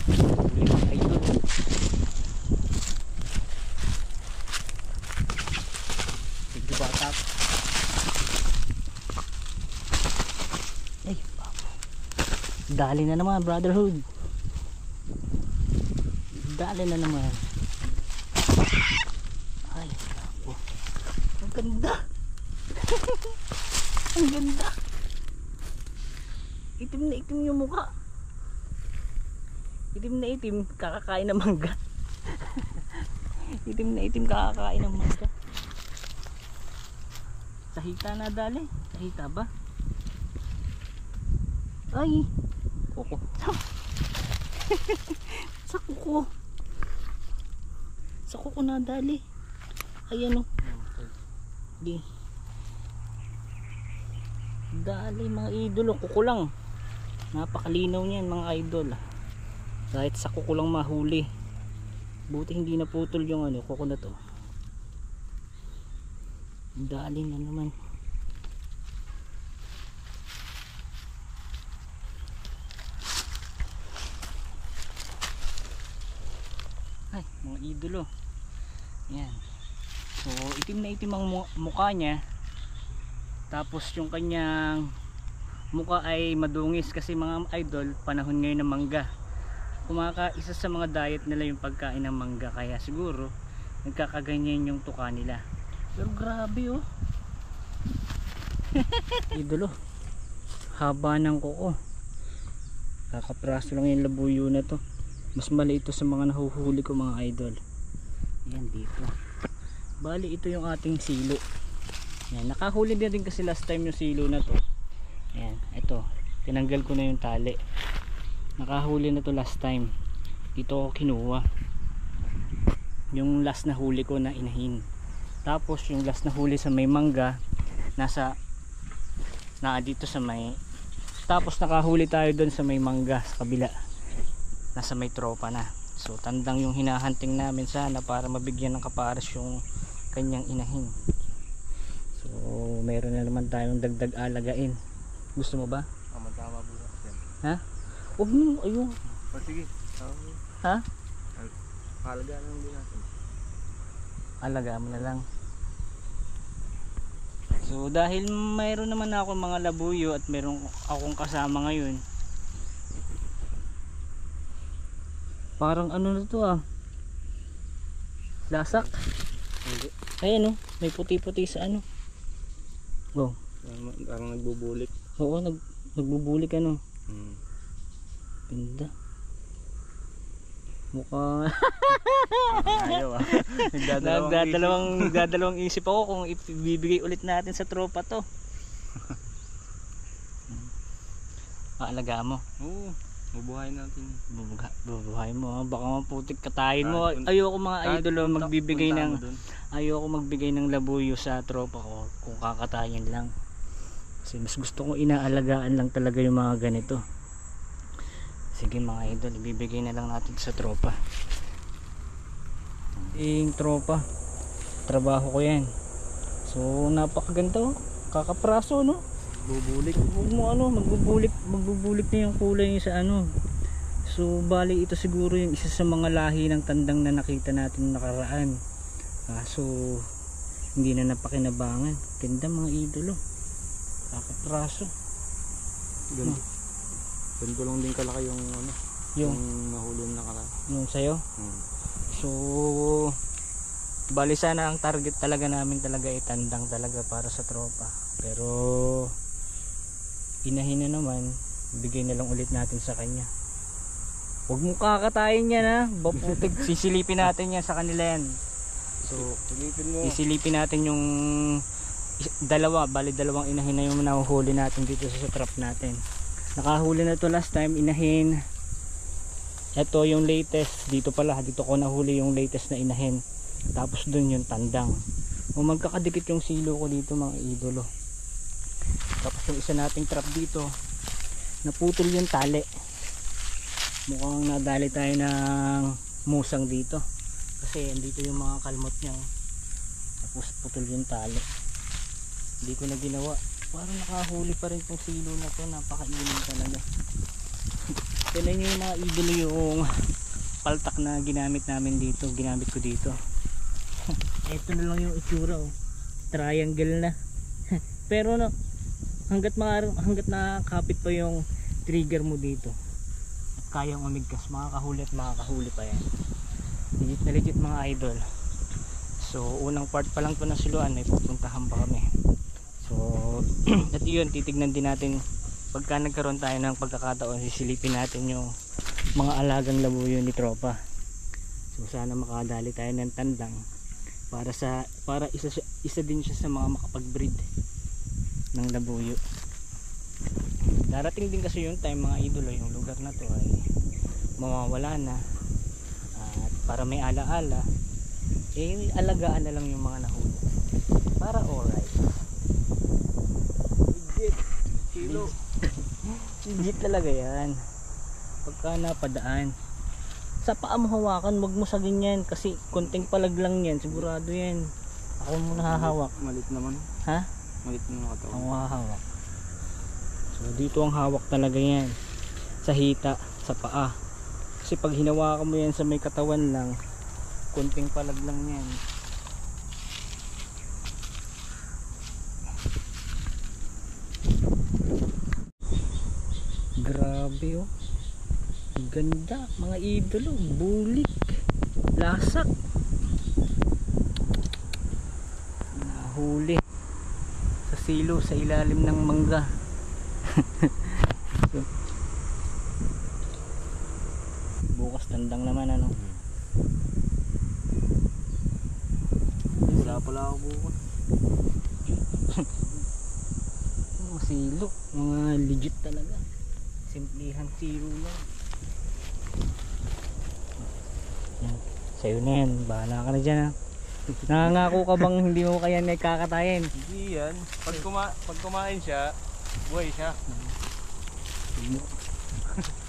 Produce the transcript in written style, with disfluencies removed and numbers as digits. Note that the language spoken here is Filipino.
Huli mga idol. Medyo bata. Ay, dali na naman brotherhood. Dali na naman. Ay, ako. Ang ganda. Ang ganda. Itim na itim yung mukha. Itim na itim, kakakain ng mangga. Itim na itim, kakakain ng mangga. Sahita na dali. Sahita ba? Ay, kuko. Sa kuko. Sa kuko na dali. Ayan o. Di. Dali mga idol. Kuko lang. Napakalinaw niyan mga idol. Kahit sa kuko lang mahuli. Buti hindi naputol yung ano, kuko na to. Dali na naman. Ay, mga idolo. Yan. So, itim na itim ang mukha niya. Tapos yung kanyang mukha ay madungis kasi mga idol, panahon ngayon ng mangga. Isa sa mga diet nila yung pagkain ng mangga, kaya siguro nagkakaganyan yung tuka nila. Pero grabe oh. Idolo. Haba ng kuko. Kakapraso lang yung labuyo na to. Mas maliit ito sa mga nahuhuli ko mga idol. Yan dito. Bali ito yung ating silo. Yan, nakahuli din kasi last time yung silo na to. Yan, ito. Tinanggal ko na yung tali. Nakahuli na to last time. Dito ko kinuha. Yung last na huli ko na inahin. Tapos yung last na huli sa may mangga nasa dito sa may. Tapos nakahuli tayo doon sa may mangga sa kabila. Nasa may tropa na. So tandang yung hinahunting namin sana para mabigyan ng kapares yung kanyang inahin. So mayroon na naman tayong dagdag alagain. Gusto mo ba? Tama po. Ha? Huwag mo, ayun. Sige. Ha? Alagaan lang din natin. Alagaan mo na lang. So dahil mayroon naman ako mga labuyo at mayroon akong kasama ngayon. Parang ano na to ah. Lasak. Hindi. Ayan oh, may puti-puti sa ano. Go. Parang nagbubulik. Oo, nagbubulik ano. Ganda. Mukha Ayaw ah. Nagdadalawang isip ako kung ibibigay ulit natin sa tropa to. Aalagaan mo. Oo, bubuhayin natin. Bubuhayin mo, baka maputik katayin mo. Ayoko mga idol ayoko magbigay ng labuyo sa tropa ko kung kakatayin lang. Kasi mas gusto ko inaalagaan lang talaga yung mga ganito. Sige mga idol, ibibigay na lang natin sa tropa. Tropa, trabaho ko yan. So napakaganda oh, kakapraso no. Bubulik. Huwag mo ano, magbubulik na yung kulay niya sa ano. So bali ito siguro yung isa sa mga lahi ng tandang na nakita natin nakaraan. So hindi na napakinabangan. Ganda mga idolo. Kakapraso. Ganda. Ganito lang din kalaki yung ano, yung nahuli na nakaraan. Yung sayo? So bali sana ang target talaga namin talaga ay tandang talaga para sa tropa. Pero inahin na naman, bigay na lang ulit natin sa kanya. Huwag mo kakatayin yan ha. Baputig, sisilipin natin yan sa kanila yan. So isilipin natin yung dalawang inahin na yung nahuhuli natin dito sa trap natin. Nakahuli na to last time, inahin. Ito yung latest, dito ko nahuli yung latest na inahin. Tapos dun yung tandang. O magkakadikit yung silo ko dito mga idolo. Tapos yung isa nating trap dito, naputol yung tali. Mukhang nadali tayo ng musang dito. Kasi andito yung mga kalmot niya. Tapos putol yung tali. Hindi ko na ginawa. Parang nakahuli pa rin tong silo na to, napakailim talaga. Tignan nyo yung mga idolo yung paltak na ginamit namin dito, ginamit ko dito. Ito na lang yung itsura oh. Triangle na. Pero no, hanggat nakakapit pa yung trigger mo dito, kayang umigkas, makakahuli at makakahuli pa yan. Legit na legit mga idol. So unang part pa lang to ng suluan, may pupuntahan pa kami. So at yun, titignan din natin pagka nagkaroon tayo ng pagkakataon, sisilipin natin yung mga alagang labuyo ni tropa. So sana makadali tayo ng tandang para isa din siya sa mga makapag-breed ng labuyo. Darating din kasi yung time mga idolo, yung lugar na to ay mawawala na, at para may alaala alagaan na lang yung mga nahuli para alright. Legit kilo. Legit talaga yan pagka napadaan. Sa paa mo hawakan, wag mo sa ganyan kasi konting palag lang yan, sigurado yan. Ako muna hahawak. Malit naman. Ha? Malit naman katawan. Ako hahawak. So dito ang hawak talaga yan, sa hita, sa paa. Kasi pag hinawakan mo yan sa may katawan lang, konting palag lang yan. Grabe oh, ganda mga idolo, bulik, lasak, nahuli sa silo sa ilalim ng mangga. So, bukas tandang naman ano. Wala pala ako bukas. Mga silo, mga legit talaga, simplihan silo lang. Yan. Sa'yo na yan, bahala ka na dyan ha. Nangangako ka bang hindi mo kaya na kakatayin? Hindi yan. Pag kumain siya, buhay siya.